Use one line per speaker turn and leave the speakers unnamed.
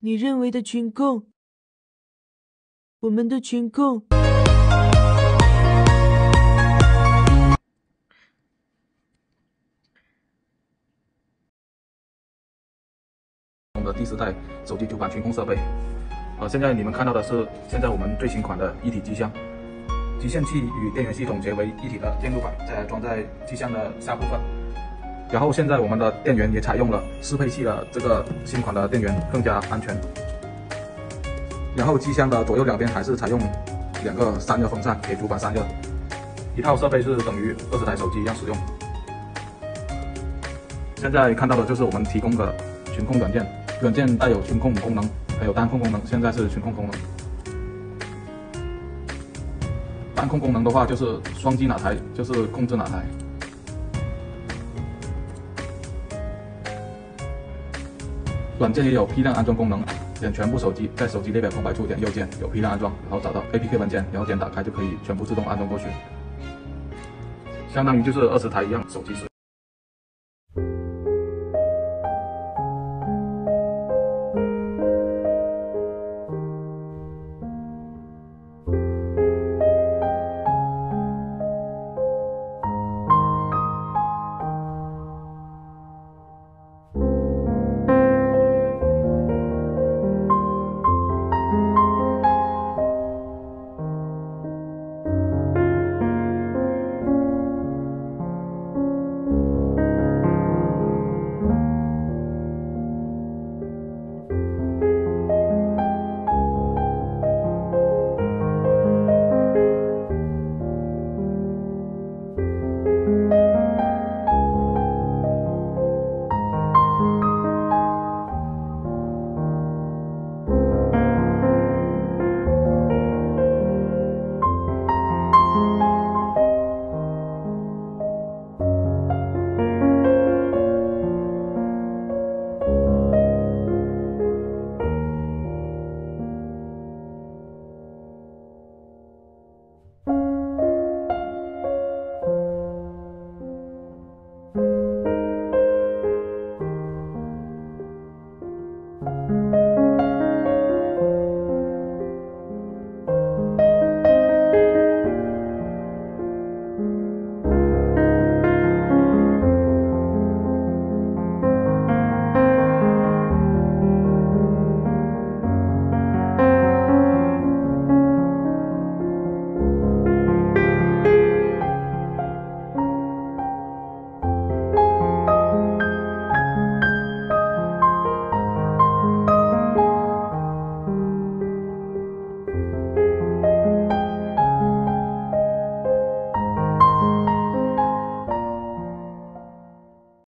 你认为的群控，我们的群控。
的第4代手机主板群控设备。现在你们看到的是现在我们最新款的一体机箱，集线器与电源系统结为一体的电路板，再装在机箱的下部分。然后现在我们的电源也采用了适配器的这个新款的电源，更加安全。然后机箱的左右两边还是采用2个散热风扇给主板散热，一套设备是等于20台手机一样使用。现在看到的就是我们提供的群控软件，软件带有群控功能，还有单控功能，现在是群控功能。单控功能的话就是双击哪台就是控制哪台。软件也有批量安装功能，点全部手机，在手机列表空白处点右键有批量安装，然后找到 APK 文件，然后点打开就可以全部自动安装过去，相当于就是20台一样手机使用。